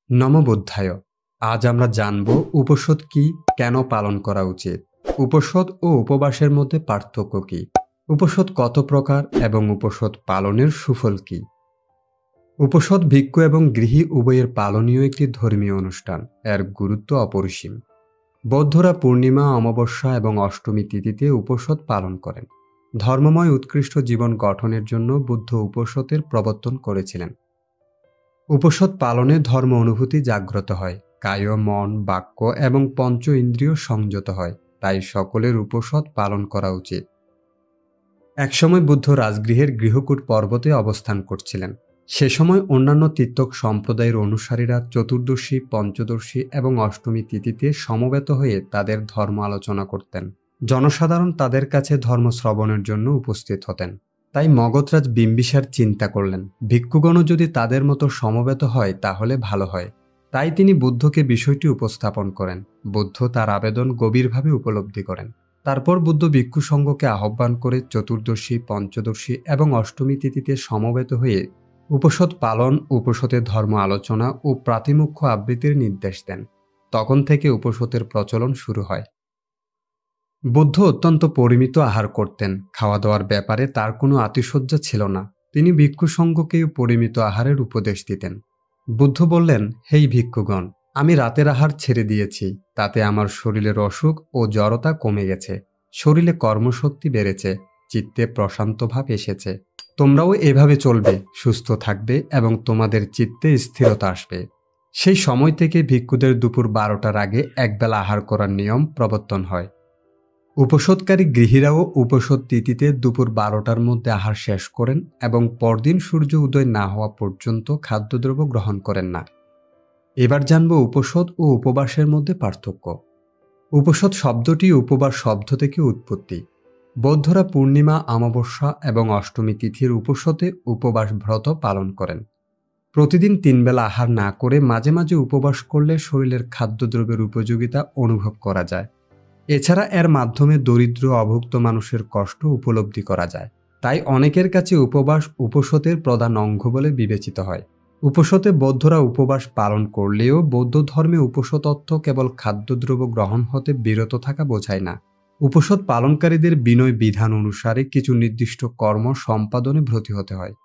নম বুদ্ধায়। আজ আমরা জানব উপোসথ কি, কেন পালন করা উচিত, উপোসথ ও উপবাসের মধ্যে পার্থক্য কি, উপোসথ কত প্রকার এবং উপোসথ পালনের সুফল কি। উপোসথ ভিক্ষু এবং গৃহী উভয়ের পালনীয় একটি ধর্মীয় অনুষ্ঠান। এর গুরুত্ব অপরিসীম। বৌদ্ধরা পূর্ণিমা, অমাবস্যা এবং অষ্টমী তিথিতে উপোসথ পালন করেন। ধর্মময় উৎকৃষ্ট জীবন গঠনের জন্য বুদ্ধ উপোসথের প্রবর্তন করেছিলেন। উপোসথ পালনে ধর্ম অনুভূতি জাগ্রত হয়, কায়, মন, বাক্য এবং পঞ্চ ইন্দ্রিয় সংযত হয়। তাই সকলের উপোসথ পালন করা উচিত। একসময় বুদ্ধ রাজগৃহের গৃহকূট পর্বতে অবস্থান করছিলেন। সে সময় অন্যান্য তীর্থক সম্প্রদায়ের অনুসারীরা চতুর্দশী, পঞ্চদশী এবং অষ্টমী তিথিতে সমবেত হয়ে তাদের ধর্ম আলোচনা করতেন। জনসাধারণ তাদের কাছে ধর্ম শ্রবণের জন্য উপস্থিত হতেন। তাই মগধরাজ বিম্বিসার চিন্তা করলেন, ভিক্ষুগণও যদি তাদের মতো সমবেত হয় তাহলে ভালো হয়। তাই তিনি বুদ্ধকে বিষয়টি উপস্থাপন করেন। বুদ্ধ তার আবেদন গভীরভাবে উপলব্ধি করেন। তারপর বুদ্ধ ভিক্ষু সংঘকে আহ্বান করে চতুর্দশী, পঞ্চদশী এবং অষ্টমী তিথিতে সমবেত হয়ে উপোসথ পালন, উপোসথের ধর্ম আলোচনা ও প্রাতিমুখ্য আবৃত্তির নির্দেশ দেন। তখন থেকে উপোসথের প্রচলন শুরু হয়। বুদ্ধ অত্যন্ত পরিমিত আহার করতেন। খাওয়া দাওয়ার ব্যাপারে তার কোনো আতিশয্য ছিল না। তিনি ভিক্ষু সংঘকেও পরিমিত আহারের উপদেশ দিতেন। বুদ্ধ বললেন, হেই ভিক্ষুগণ, আমি রাতের আহার ছেড়ে দিয়েছি। তাতে আমার শরীরের অসুখ ও জড়তা কমে গেছে, শরীরে কর্মশক্তি বেড়েছে, চিত্তে প্রশান্ত ভাব এসেছে। তোমরাও এভাবে চলবে, সুস্থ থাকবে এবং তোমাদের চিত্তে স্থিরতা আসবে। সেই সময় থেকে ভিক্ষুদের দুপুর 12টার আগে একবেলা আহার করার নিয়ম প্রবর্তন হয়। উপোসথকারী গৃহীরাও উপোসথ তিথিতে দুপুর 12টার মধ্যে আহার শেষ করেন এবং পরদিন সূর্য উদয় না হওয়া পর্যন্ত খাদ্যদ্রব্য গ্রহণ করেন না। এবার জানব উপোসথ ও উপবাসের মধ্যে পার্থক্য। উপোসথ শব্দটি উপবাস শব্দ থেকে উৎপত্তি। বৌদ্ধরা পূর্ণিমা, অমাবস্যা এবং অষ্টমী তিথির উপোসথে উপবাস ব্রত পালন করেন। প্রতিদিন 3 বেলা আহার না করে মাঝে মাঝে উপবাস করলে শরীরের খাদ্যদ্রব্যের উপযোগিতা অনুভব করা যায়। এছাড়া এর মাধ্যমে দরিদ্র, অভুক্ত মানুষের কষ্ট উপলব্ধি করা যায়। তাই অনেকের কাছে উপবাস উপোসথের প্রধান অঙ্গ বলে বিবেচিত হয়। উপোসথে বৌদ্ধরা উপবাস পালন করলেও বৌদ্ধ ধর্মে উপোসথ অর্থ কেবল খাদ্যদ্রব্য গ্রহণ হতে বিরত থাকা বোঝায় না। উপোসথ পালনকারীদের বিনয় বিধান অনুসারে কিছু নির্দিষ্ট কর্ম সম্পাদনে ব্রতী হতে হয়।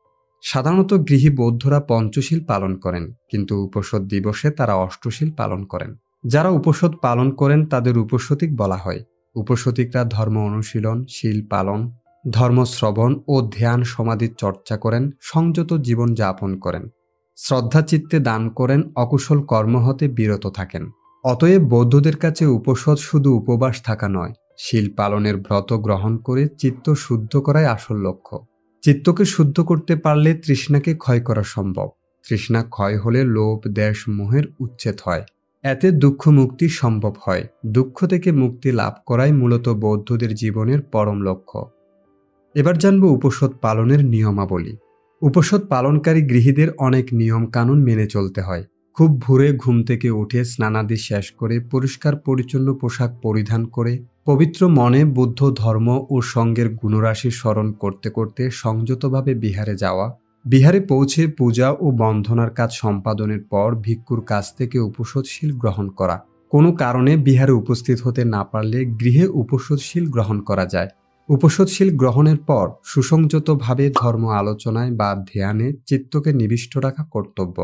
সাধারণত গৃহী বৌদ্ধরা পঞ্চশীল পালন করেন, কিন্তু উপোসথ দিবসে তারা অষ্টশীল পালন করেন। যারা উপোসথ পালন করেন তাদের উপোসথিক বলা হয়। উপোসথিকরা ধর্ম অনুশীলন, শীল পালন, ধর্ম শ্রবণ ও ধ্যান সমাধির চর্চা করেন, সংযত জীবন যাপন করেন, শ্রদ্ধাচিত্তে দান করেন, অকুশল কর্ম হতে বিরত থাকেন। অতএব বৌদ্ধদের কাছে উপোসথ শুধু উপবাস থাকা নয়, শীল পালনের ব্রত গ্রহণ করে চিত্ত শুদ্ধ করাই আসল লক্ষ্য। চিত্তকে শুদ্ধ করতে পারলে তৃষ্ণাকে ক্ষয় করা সম্ভব। তৃষ্ণা ক্ষয় হলে লোভ, দ্বেষ, মোহের উচ্ছেদ হয়। এতে দুঃখ মুক্তি সম্ভব হয়। দুঃখ থেকে মুক্তি লাভ করাই মূলত বৌদ্ধদের জীবনের পরম লক্ষ্য। এবার জানব উপোসথ পালনের নিয়মাবলী। উপোসথ পালনকারী গৃহীদের অনেক নিয়ম কানুন মেনে চলতে হয়। খুব ভোরে ঘুম থেকে উঠে স্নানাদি শেষ করে পরিষ্কার পরিচ্ছন্ন পোশাক পরিধান করে পবিত্র মনে বুদ্ধ ধর্ম ও সঙ্গের গুণরাশি স্মরণ করতে করতে সংযতভাবে বিহারে যাওয়া। বিহারে পৌঁছে পূজা ও বন্ধনার কাজ সম্পাদনের পর ভিক্ষুর কাছ থেকে উপোসথশীল গ্রহণ করা। কোনো কারণে বিহারে উপস্থিত হতে না পারলে গৃহে উপোসথশীল গ্রহণ করা যায়। উপোসথশীল গ্রহণের পর সুসংযতভাবে ধর্ম আলোচনায় বা ধ্যানে চিত্তকে নিবিষ্ট রাখা কর্তব্য।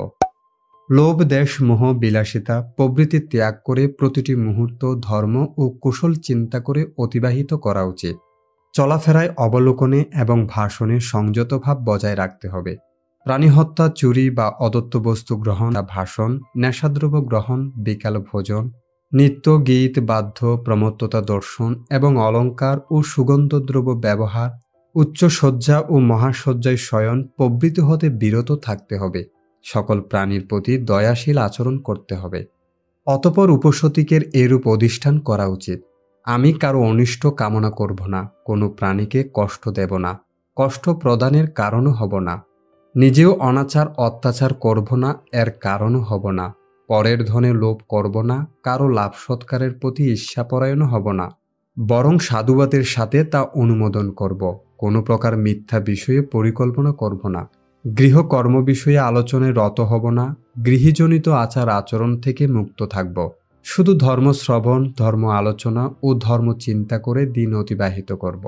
লোভ, দ্বেষ, মোহ, বিলাসিতা প্রভৃতি ত্যাগ করে প্রতিটি মুহূর্ত ধর্ম ও কুশল চিন্তা করে অতিবাহিত করা উচিত। চলাফেরায়, অবলোকনে এবং ভাষণে সংযতভাব বজায় রাখতে হবে। প্রাণী হত্যা, চুরি বা অদত্ত বস্তু গ্রহণ, ভাষণ, নেশাদ্রব্য গ্রহণ, বিকাল ভোজন, নৃত্য, গীত, বাদ্য, প্রমত্ততা দর্শন এবং অলঙ্কার ও সুগন্ধদ্রব্য ব্যবহার, উচ্চ শয্যা ও মহাশয্যায় শয়ন প্রভৃতি হতে বিরত থাকতে হবে। সকল প্রাণীর প্রতি দয়াশীল আচরণ করতে হবে। অতঃপর উপোসথিকের এরূপ অধিষ্ঠান করা উচিত, আমি কারো অনিষ্ট কামনা করব না, কোনো প্রাণীকে কষ্ট দেব না, কষ্ট প্রদানের কারণও হব না, নিজেও অনাচার অত্যাচার করব না, এর কারণও হব না, পরের ধনে লোভ করব না, কারো লাভ সৎকারের প্রতি ঈর্ষাপরায়ণ হব না, বরং সাধুবাদের সাথে তা অনুমোদন করব, কোনো প্রকার মিথ্যা বিষয়ে পরিকল্পনা করব না, গৃহকর্ম বিষয়ে আলোচনায় রত হব না, গৃহীজনিত আচার আচরণ থেকে মুক্ত থাকব। শুধু ধর্ম শ্রবণ, ধর্ম আলোচনা ও ধর্ম চিন্তা করে দিন অতিবাহিত করব।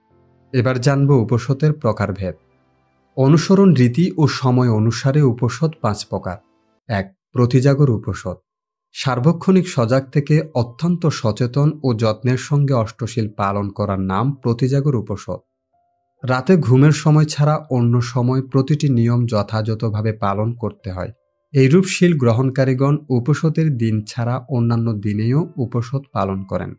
এবার জানব উপসতের প্রকারভেদ। অনুসরণ রীতি ও সময় অনুসারে উপসত 5 প্রকার। 1. প্রতিজাগর উপসত। সার্বক্ষণিক সজাগ থেকে অত্যন্ত সচেতন ও যত্নের সঙ্গে অষ্টশীল পালন করার নাম প্রতিজাগর উপসত। রাতে ঘুমের সময় ছাড়া অন্য সময় প্রতিটি নিয়ম যথাযথভাবে পালন করতে হয়। এইরূপ শীল গ্রহণকারীগণ উপসতের দিন ছাড়া অন্যান্য দিনেও উপসত পালন করেন।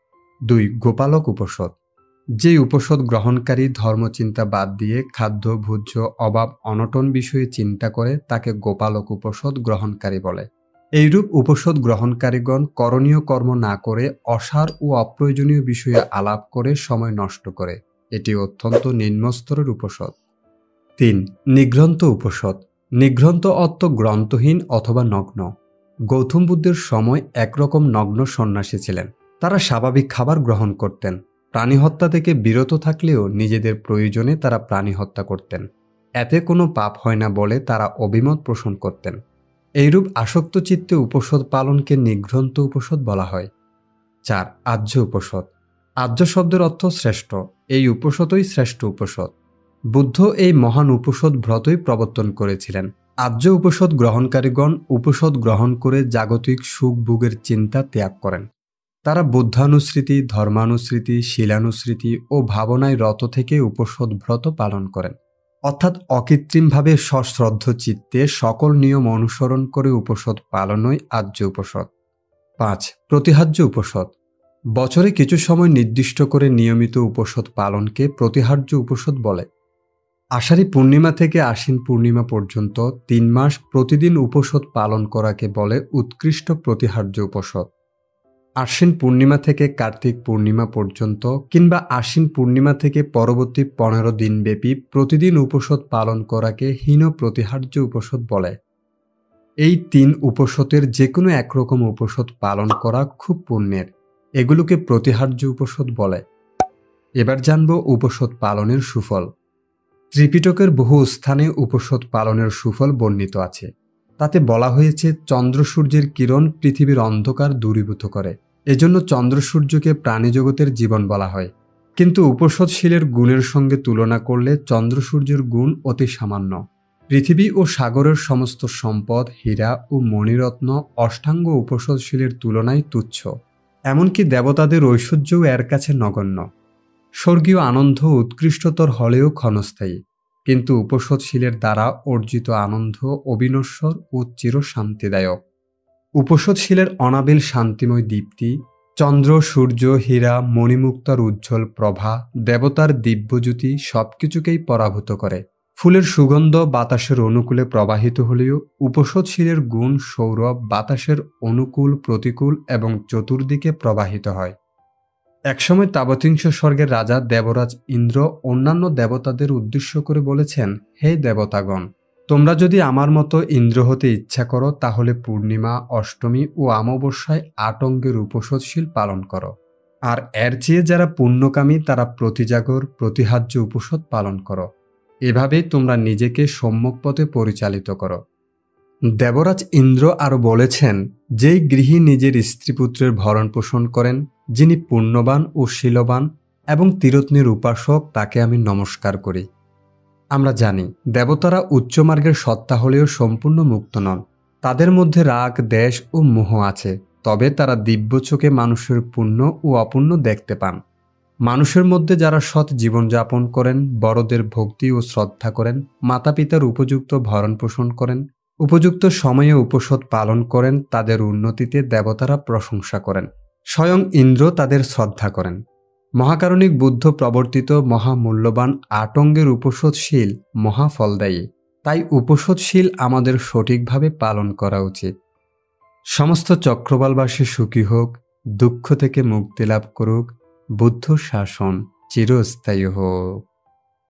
2. গোপালক উপসত। যে উপসত গ্রহণকারী ধর্মচিন্তা বাদ দিয়ে খাদ্য, ভোজ্য, অভাব, অনটন বিষয়ে চিন্তা করে তাকে গোপালক উপসত গ্রহণকারী বলে। এইরূপ উপসত গ্রহণকারীগণ করণীয় কর্ম না করে অসার ও অপ্রয়োজনীয় বিষয়ে আলাপ করে সময় নষ্ট করে। এটি অত্যন্ত নিম্নস্তরের উপসত। 3. নিগ্রন্থ উপসত। নিগ্রন্থ অর্থ গ্রন্থহীন অথবা নগ্ন। গৌতম বুদ্ধের সময় একরকম নগ্ন সন্ন্যাসী ছিলেন। তারা স্বাভাবিক খাবার গ্রহণ করতেন। প্রাণী হত্যা থেকে বিরত থাকলেও নিজেদের প্রয়োজনে তারা প্রাণী হত্যা করতেন। এতে কোনো পাপ হয় না বলে তারা অভিমত পোষণ করতেন। এইরূপ আসক্ত চিত্তে উপসদ পালনকে নিগ্রন্থ উপসদ বলা হয়। 4. আর্য উপসদ। আর্য শব্দের অর্থ শ্রেষ্ঠ। এই উপসদই শ্রেষ্ঠ উপসদ। বুদ্ধ এই মহান উপসদ ব্রতই প্রবর্তন করেছিলেন। আর্য উপসদ গ্রহণকারীগণ উপসদ গ্রহণ করে জাগতিক সুখ ভোগের চিন্তা ত্যাগ করেন। তারা বুদ্ধানুস্মৃতি, ধর্মানুস্মৃতি, শিলানুস্মৃতি ও ভাবনায় রত থেকে উপসদ ব্রত পালন করেন। অর্থাৎ অকৃত্রিমভাবে সশ্রদ্ধ চিত্তে সকল নিয়ম অনুসরণ করে উপসদ পালনই আর্য উপসদ। 5. প্রতিহার্য উপসদ। বছরে কিছু সময় নির্দিষ্ট করে নিয়মিত উপসদ পালনকে প্রতিহার্য উপসদ বলে। আষাঢ়ী পূর্ণিমা থেকে আশ্বিন পূর্ণিমা পর্যন্ত 3 মাস প্রতিদিন উপসদ পালন করাকে বলে উৎকৃষ্ট প্রতিহার্য উপসদ। আশ্বিন পূর্ণিমা থেকে কার্তিক পূর্ণিমা পর্যন্ত কিংবা আশ্বিন পূর্ণিমা থেকে পরবর্তী 15 দিনব্যাপী প্রতিদিন উপসদ পালন করাকে হীন প্রতিহার্য উপসদ বলে। এই 3 উপসদের যে কোনো একরকম উপসদ পালন করা খুব পুণ্যের। এগুলোকে প্রতিহার্য উপসদ বলে। এবার জানব উপসদ পালনের সুফল। ত্রিপিটকের বহু স্থানে উপসদ পালনের সুফল বর্ণিত আছে। তাতে বলা হয়েছে চন্দ্র সূর্যের কিরণ পৃথিবীর অন্ধকার দূরীভূত করে। এজন্য চন্দ্র সূর্যকে প্রাণীজগতের জীবন বলা হয়। কিন্তু উপসদশীলের গুণের সঙ্গে তুলনা করলে চন্দ্র সূর্যের গুণ অতি সামান্য। পৃথিবী ও সাগরের সমস্ত সম্পদ, হীরা ও মণিরত্ন অষ্টাঙ্গ উপসদশীলের তুলনায় তুচ্ছ। এমনকি দেবতাদের ঐশ্বর্যও এর কাছে নগণ্য। স্বর্গীয় আনন্দ উৎকৃষ্টতর হলেও ক্ষণস্থায়ী, কিন্তু উপসদশীলের দ্বারা অর্জিত আনন্দ অবিনশ্বর ও চিরশান্তিদায়ক। উপসদশীলের অনাবিল শান্তিময় দীপ্তি, চন্দ্র, সূর্য, হীরা, মণিমুক্তার উজ্জ্বল প্রভা, দেবতার দিব্যজ্যোতি সবকিছুকেই পরাভূত করে। ফুলের সুগন্ধ বাতাসের অনুকূলে প্রবাহিত হলেও উপসদশীলের গুণ সৌরভ বাতাসের অনুকূল, প্রতিকূল এবং চতুর্দিকে প্রবাহিত হয়। একসময় তাবতিংশ স্বর্গের রাজা দেবরাজ ইন্দ্র অন্যান্য দেবতাদের উদ্দেশ্য করে বলেছেন, হে দেবতাগণ, তোমরা যদি আমার মতো ইন্দ্র হতে ইচ্ছা করো তাহলে পূর্ণিমা, অষ্টমী ও অমাবস্যায় 8 অঙ্গের উপসদশীল পালন করো। আর এর চেয়ে যারা পুণ্যকামী তারা প্রতিজাগর, প্রতিহার্য উপসদ পালন করো। এভাবেই তোমরা নিজেকে সম্যক পথে পরিচালিত করো। দেবরাজ ইন্দ্র আরও বলেছেন, যেই গৃহী নিজের স্ত্রীপুত্রের ভরণ পোষণ করেন, যিনি পুণ্যবান ও শীলবান এবং তীরত্নের উপাসক, তাকে আমি নমস্কার করি। আমরা জানি দেবতারা উচ্চমার্গের সত্তা হলেও সম্পূর্ণ মুক্ত নন। তাদের মধ্যে রাগ, দেশ ও মোহ আছে। তবে তারা দিব্য চোখে মানুষের পুণ্য ও অপুণ্য দেখতে পান। মানুষের মধ্যে যারা সৎ জীবনযাপন করেন, বড়দের ভক্তি ও শ্রদ্ধা করেন, মাতা পিতার উপযুক্ত ভরণ পোষণ করেন, উপযুক্ত সময়ে উপসদ পালন করেন, তাদের উন্নতিতে দেবতারা প্রশংসা করেন। স্বয়ং ইন্দ্র তাদের শ্রদ্ধা করেন। মহাকারণিক বুদ্ধ প্রবর্তিত মহামূল্যবান 8 অঙ্গের উপসদশীল মহাফলদায়ী। তাই উপসদশীল আমাদের সঠিকভাবে পালন করা উচিত। সমস্ত চক্রবালবাসী সুখী হোক, দুঃখ থেকে মুক্তি লাভ করুক, বুদ্ধ শাসন চিরস্থায়ী হোক।